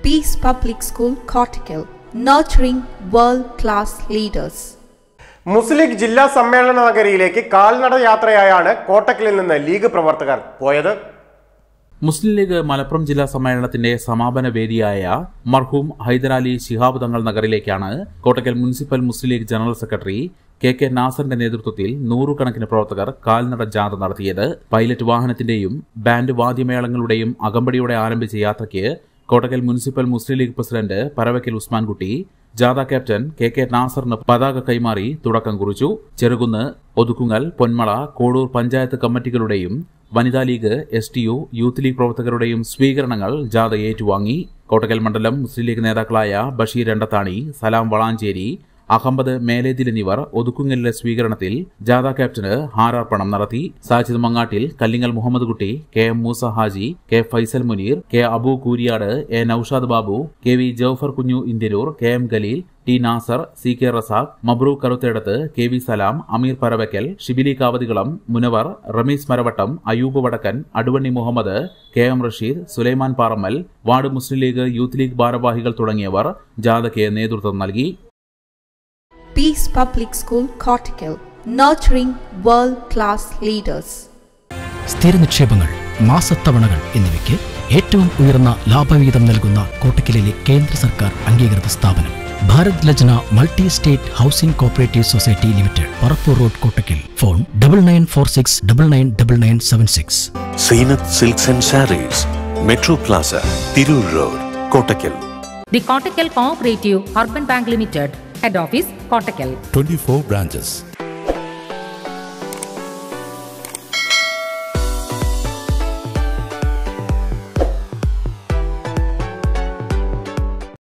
Peace Public School, Cortical, nurturing world-class leaders. മുസ്ലിം ജില്ലാ സമ്മേളന നഗരിയിലേക്ക് കാൽനട യാത്രയായാണ് കോട്ടക്കലിൽ നിന്ന് ലീഗ് പ്രവർത്തകർ പോയത്. മുസ്ലിം ലീഗ് മലപ്പുറം ജില്ലാ സമ്മേളനത്തിന്റെ സമാപന വേദിയായ മർഹൂം ഹൈദരാലി ശിഹാബ് തങ്ങൾ നഗറിലേക്കാണ് Kottakkal municipal Muslim League general secretary K നാസറിന്റെ നേതൃത്വത്തിൽ നൂറുകണക്കിന് പ്രവർത്തകർ കാൽനട ജാഥ നടത്തിയത്. പൈലറ്റ് വാഹനത്തിന്റെയും ബാൻഡ് വാദ്യമേളങ്ങളുടെയും അകമ്പടിയോടെ ആരംഭിച്ച യാത്രയ്ക്ക് കോട്ടക്കൽ മുനിസിപ്പൽ മുസ്ലിം ലീഗ് പ്രസിഡന്റ് പരവക്കൽ ഉസ്മാൻകുട്ടി ജാഥ ക്യാപ്റ്റൻ കെ നാസറിന് പതാക കൈമാറി തുടക്കം കുറിച്ചു. ചെറുകുന്ന്, ഒതുക്കുങ്ങൽ, പൊന്മള, കോടൂർ പഞ്ചായത്ത് കമ്മിറ്റികളുടെയും വനിതാ ലീഗ്, STU, യൂത്ത് ലീഗ് പ്രവർത്തകരുടെയും സ്വീകരണങ്ങൾ ജാഥ ഏറ്റുവാങ്ങി. കോട്ടക്കൽ മണ്ഡലം മുസ്ലിം ലീഗ് നേതാക്കളായ ബഷീർ എണ്ടത്താണി, സലാം വളാഞ്ചേരി, അഹമ്മദ് മേലേതിൽ എന്നിവർ ഒതുക്കുങ്ങലിലെ സ്വീകരണത്തിൽ ജാഥ ക്യാപ്റ്റന് ഹാരാർപ്പണം നടത്തി. സാജിദ് മങ്ങാട്ടിൽ, കല്ലിങ്ങൽ മുഹമ്മദ് കുട്ടി, KM Musa Haji, K Faisal Muneer, K Abu Kooriyad, A Naushad Babu, KV Jaufar കുഞ്ഞു ഇന്ത്യരൂർ, KM Khaleel, T Nasar, CK Razak, Mabrook Karuthedath, KV സലാം, അമീർ Paravakkal, Shibili കാവതികളം, Munavar, Ramees Maravattam, Ayub Vadakkan, Aduvanni Muhammad, KM Rasheed, Sulaiman Parammal, ward Muslim League, youth League ഭാരവാഹികൾ തുടങ്ങിയവർ ജാഥയ്ക്ക് നേതൃത്വം നൽകി. Peace Public School, Cortical, nurturing world-class leaders. സ്ഥിര നിക്ഷേപങ്ങൾ, മാസത്തവണകൾ എന്നിവയ്ക്ക് ഏറ്റവും ഉയർന്ന ലാഭവിഹിതം നൽകുന്ന കോട്ടക്കലിലെ കേന്ദ്ര സർക്കാർ അംഗീകൃത സ്ഥാപനം Bharat Lajna multi state housing cooperative society limited, Parappur road, Kottakkal. Phone 9946999976. Seenath silks and sarees, metro plaza, Tirur road, Kottakkal. The Kottakkal Cooperative Urban Bank Limited, Head Office, Kottakkal. 24 branches.